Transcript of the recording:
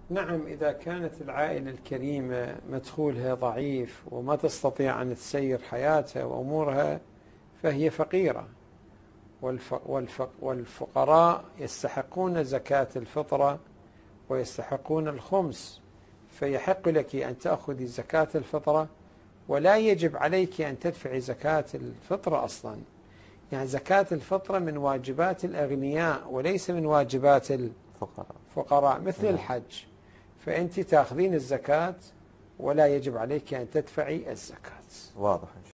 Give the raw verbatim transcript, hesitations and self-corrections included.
نعم، إذا كانت العائلة الكريمة مدخولها ضعيف وما تستطيع أن تسير حياتها وأمورها فهي فقيرة، والفقراء يستحقون زكاة الفطرة ويستحقون الخمس، فيحق لك أن تأخذي زكاة الفطرة ولا يجب عليك أن تدفعي زكاة الفطرة أصلا. يعني زكاة الفطرة من واجبات الأغنياء وليس من واجبات الفقراء، مثل الحج، فأنت تأخذين الزكاة ولا يجب عليك أن تدفعي الزكاة. واضح.